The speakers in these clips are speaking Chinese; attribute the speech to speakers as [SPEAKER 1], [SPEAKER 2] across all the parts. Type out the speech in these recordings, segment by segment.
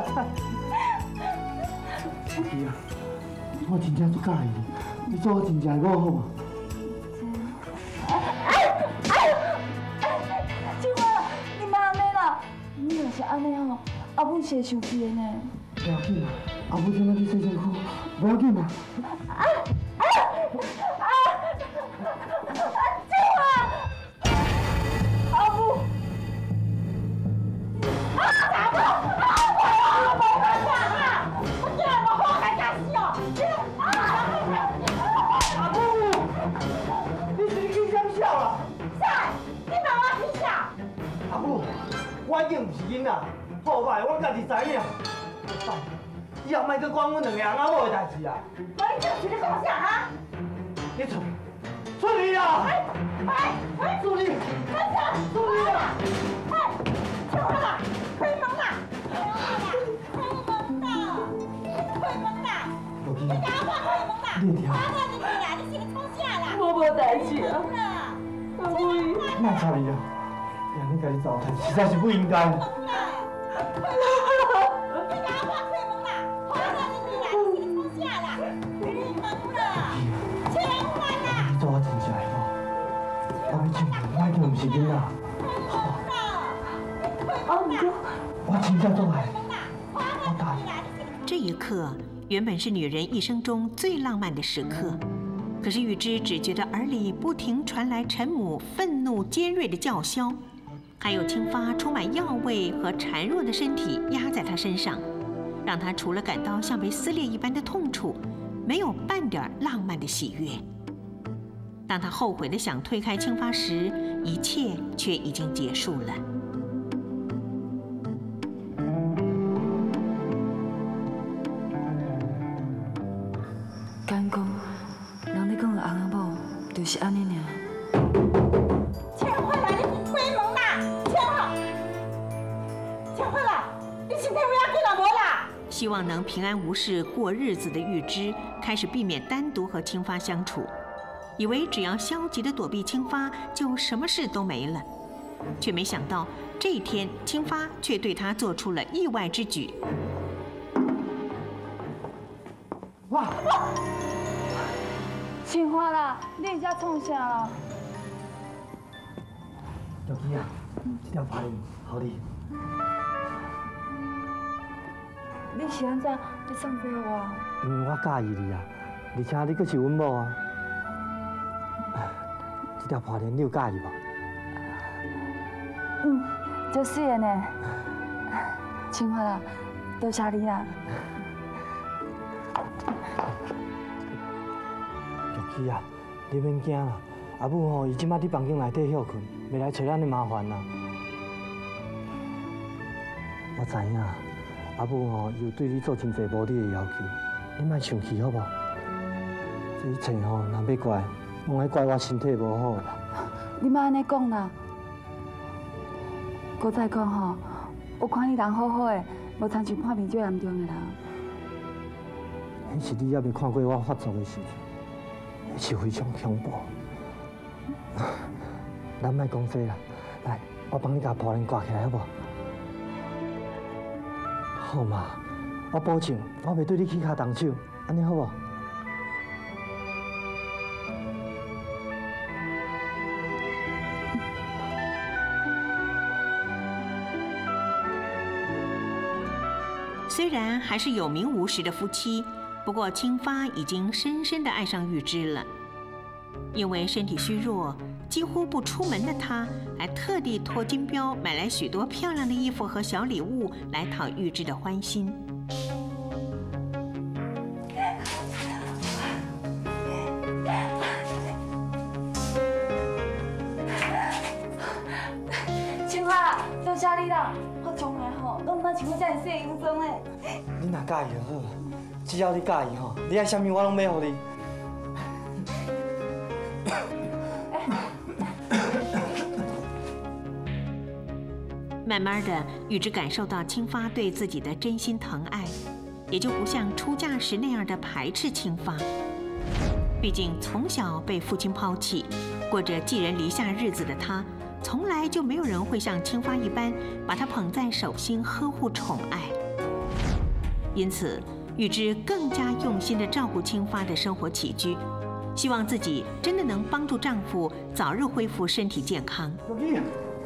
[SPEAKER 1] 菜。是啊，我真正足介意你，你做我真正的好嘛？
[SPEAKER 2] 青花，你莫安尼啦，你若是安尼吼，阿母是会生气的呢。
[SPEAKER 1] 不要紧啦，阿母今仔去洗身躯，不要紧啦。我已经不是囡仔，好歹我家己知影。以后莫去管阮两个阿某的代志啊！
[SPEAKER 2] 我你就是咧讲啥啊？
[SPEAKER 1] 你出去啊！出去！出去啊！
[SPEAKER 2] 青花啦，开门啦！开门啦！开门啦！你赶快开门啦！
[SPEAKER 1] 你听。
[SPEAKER 2] 你是咧创啥啦？我无代志啊！阿妹，
[SPEAKER 1] 莫插你啊！让你家己走，实在是不应该。做我真正的好，我要证明我已经不是囡仔，我真正做爱，我答应。
[SPEAKER 3] 这一刻原本是女人一生中最浪漫的时刻，可是玉芝只觉得耳里不停传来陈母愤怒尖锐的叫嚣，还有青发充满药味和孱弱的身体压在她身上，让她除了感到像被撕裂一般的痛楚，没有半点浪漫的喜悦。当她后悔地想推开青发时，一切却已经结束了。
[SPEAKER 2] 敢讲，人咧讲的翁仔某，就是安尼尔。青花啦，你开门啦！青花啦，你身体有要紧啊无啦？
[SPEAKER 3] 希望能平安无事过日子的玉芝，开始避免单独和青发相处。以为只要消极地躲避青发，就什么事都没了，却没想到这一天，青发却对他做出了意外之举。
[SPEAKER 1] 哇！
[SPEAKER 2] 青花啦，你在创啥啦？
[SPEAKER 1] 小琪啊，这条耙铃好你。
[SPEAKER 2] 你是安怎要送这我？
[SPEAKER 1] 因为我介意你啊，而且你阁是阮某啊。这条耙铃你有介意无？
[SPEAKER 2] 足水的呢。青花啦，多谢你啦。
[SPEAKER 1] 玉琪啊，你免惊啦，阿母吼，伊即摆伫房间内底休困，袂来找咱的麻烦啦。我知影，阿母吼又对你做真侪无理的要求，你莫生气好无？这一切吼，若要怪，拢爱怪我身体无好啦。
[SPEAKER 2] 你莫安尼讲啦。搁再讲吼，我看你人好好的，无参像破病最严重的人。
[SPEAKER 1] 迄是你还未看过我发作的时阵，那是非常恐怖。咱莫讲这啦，来，我帮你把耙铃挂起来好无？好嘛，我保证，我袂对你起骹动手，安尼好无？
[SPEAKER 3] 虽然还是有名无实的夫妻，不过青发已经深深地爱上玉芝了。因为身体虚弱，几乎不出门的她，还特地托金标买来许多漂亮的衣服和小礼物来讨玉芝的欢心。
[SPEAKER 2] 青花，多谢你啦！我从来吼都毋捌穿过这样洗衣装的。
[SPEAKER 1] 你若介意就好，只要你介意吼，你爱啥物我拢买互你。
[SPEAKER 3] 慢慢的，玉芝感受到青发对自己的真心疼爱，也就不像出嫁时那样的排斥青发。毕竟从小被父亲抛弃，过着寄人篱下日子的她，从来就没有人会像青发一般把她捧在手心呵护宠爱。 因此玉芝更加用心地照顾清发的生活起居，希望自己真的能帮助丈夫早日恢复身体健康。
[SPEAKER 1] 玉姬，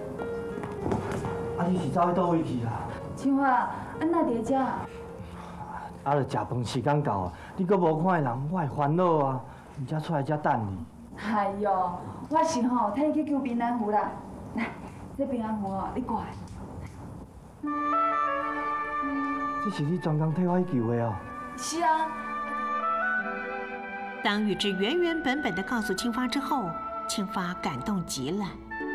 [SPEAKER 1] 你是走去倒位去啦？
[SPEAKER 4] 清发，安那伫遮？
[SPEAKER 1] 就食饭时间到啊，你阁无看人，我会烦恼啊，毋才出来遮等你。
[SPEAKER 4] 哎哟，我是吼替你去救平安符啦。来，这平安符哦，你过来。
[SPEAKER 1] 这是你专工替我去救的哦。
[SPEAKER 4] 是啊。
[SPEAKER 3] 当玉芝原原本本地告诉清发之后，清发感动极了。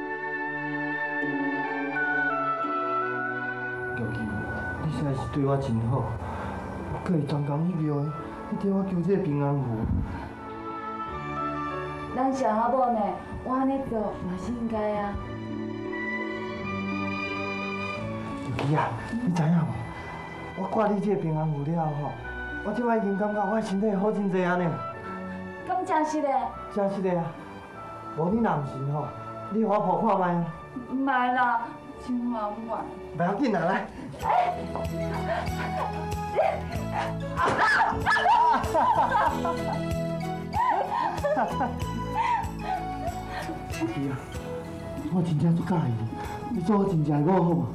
[SPEAKER 1] 玉姬，你实在是对我真好，阁会专工去庙的，去替我求这个平安符。
[SPEAKER 4] 咱是阿某呢，我安尼做嘛是应该啊。
[SPEAKER 1] 玉姬啊，你知影无？我挂你这个平安符了后，我即摆已经感觉我的身体好真济啊呢。
[SPEAKER 4] 敢真实的？
[SPEAKER 1] 真实的啊！无你若毋信吼，你互我抱看卖啊。
[SPEAKER 4] 唔爱啦，清发唔管。
[SPEAKER 1] 不要紧啦，来。玉姬啊，我真正足介意你，你做我真正的我好无？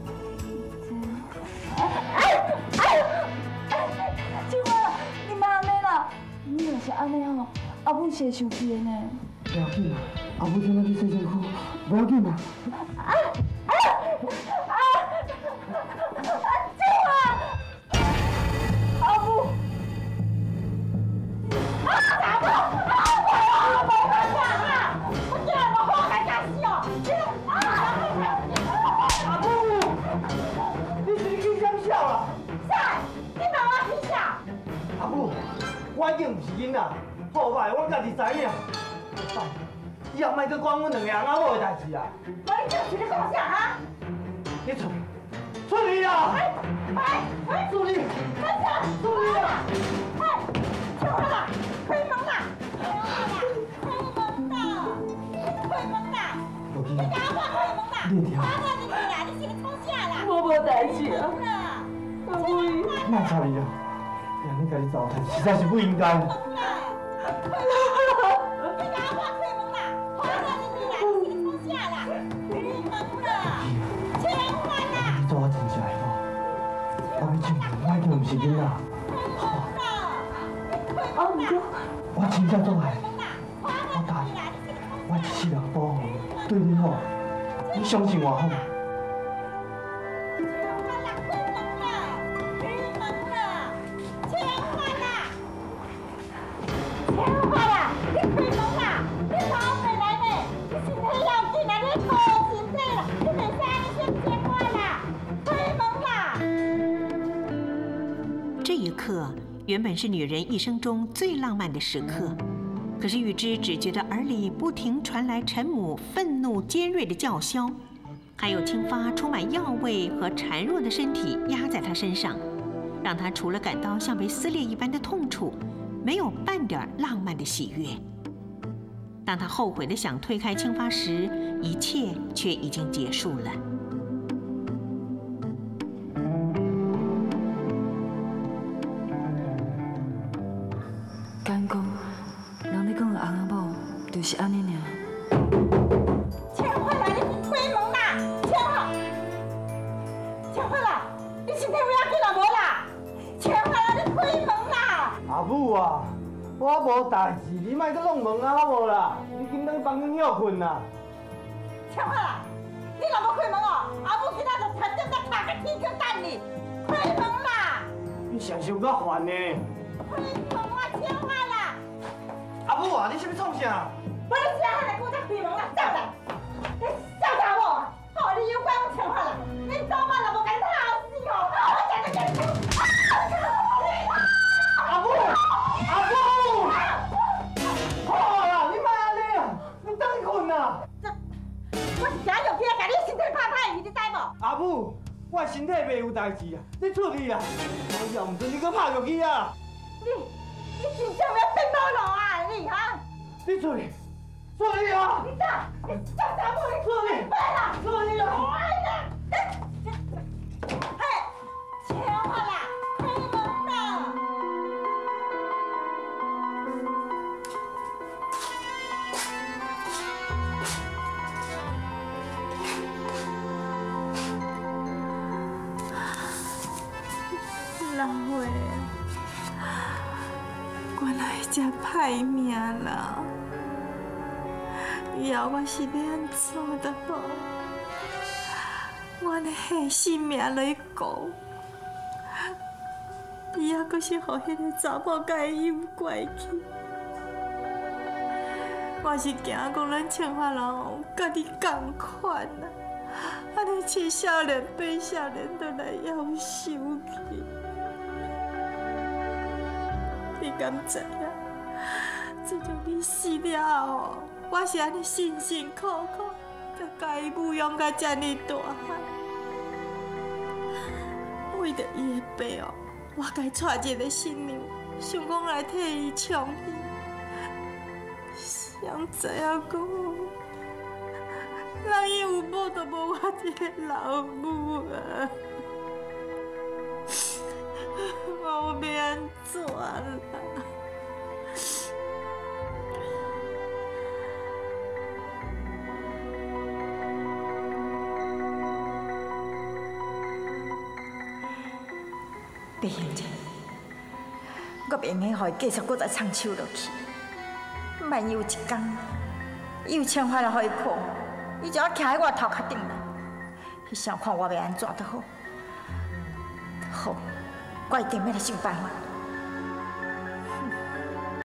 [SPEAKER 4] 清发，你莫安尼啦，你若是安尼吼，阿母是会生气的呢。
[SPEAKER 1] 不要紧啦，阿母今仔去洗身躯，不要紧啦。我已经不是囡仔，好歹我家己知影。拜，以后莫阁管阮两个阿某的代志啊！
[SPEAKER 2] 我你这是咧讲啥啊？
[SPEAKER 1] 你出去啦！出去！出去啦！
[SPEAKER 2] 出啦！开门啦！开门啦！开门啦！
[SPEAKER 1] 玉姬，
[SPEAKER 2] 你赶快开门啦！
[SPEAKER 1] 你听。
[SPEAKER 2] 打你啦！你是咧创啥啦？
[SPEAKER 4] 我无代志啊。
[SPEAKER 2] 阿妹，
[SPEAKER 1] 莫插你啊！让你家己走实在是不应该。你做我真正的某，我要证明我已经不是囡仔。
[SPEAKER 4] 啊，唔过，
[SPEAKER 1] 我真正做爱，我答应，我一世人保护你，对你好，你相信我好吗？
[SPEAKER 3] 这一刻，原本是女人一生中最浪漫的时刻，可是玉芝只觉得耳里不停传来陈母愤怒尖锐的叫嚣，还有清发充满药味和孱弱的身体压在她身上，让她除了感到像被撕裂一般的痛楚，没有半点浪漫的喜悦。当她后悔地想推开清发时，一切却已经结束了。
[SPEAKER 4] 敢讲，人咧讲的翁仔某，就是安尼尔。
[SPEAKER 2] 千惠啦，你开门啦！千惠啦，你身体有要紧啊无啦？千惠啦，你开门啦！
[SPEAKER 1] 阿母啊，我无代志，你莫阁弄门啊好无啦？你紧回房间休困啦。
[SPEAKER 2] 千惠啦，你若无开门哦，阿母今仔就直接在打个天桥等你。开门啦！
[SPEAKER 1] 你常常够烦呢。
[SPEAKER 2] 开门啊，千惠啦！
[SPEAKER 1] 阿母啊，你是要创啥？
[SPEAKER 2] 我你现在来给我再开门啦，走啦！你小家伙，好，你又怪我千惠啦！你早晚若无甲你吵死哦，我现在给你。
[SPEAKER 1] 阿母，阿母，好啦，你莫安尼啊，你等去困啦。
[SPEAKER 2] 我是真用起来甲你身体拍歹，你知无？
[SPEAKER 1] 阿母，我身体袂有代志啊，你出去啊！我以后唔准你搁拍落去啊！
[SPEAKER 2] 你真正要变老路啊你哈！
[SPEAKER 1] 你出去，出去啊！
[SPEAKER 2] 你走，你走啥物？你
[SPEAKER 1] 出去，
[SPEAKER 2] 快啦！
[SPEAKER 1] 出去啊！
[SPEAKER 2] 嘿，千惠啦，开门啦！ 会，原来真歹命啦！以后我是要安怎的好？我的下性命来顾，伊还阁是互迄个查某甲伊诱拐去。我是惊讲咱青花人哦，甲你同款啦，安尼饲少年变少年，都来夭寿去。你敢知影？自从你死了后，我是安尼辛辛苦苦，才甲伊抚养到遮尔大汉。为着伊的爸哦，我甲伊娶一个新娘，想讲来替伊唱戏。谁知影讲，人伊有某都无我这个老母啊！我要安怎啦？白兄姐，我袂用互伊继续搁再长手落去。万一有一天，伊有枪法来互伊看，伊就要徛喺我头壳顶啦。伊想看我要安怎都好，好，我一定要来想办法。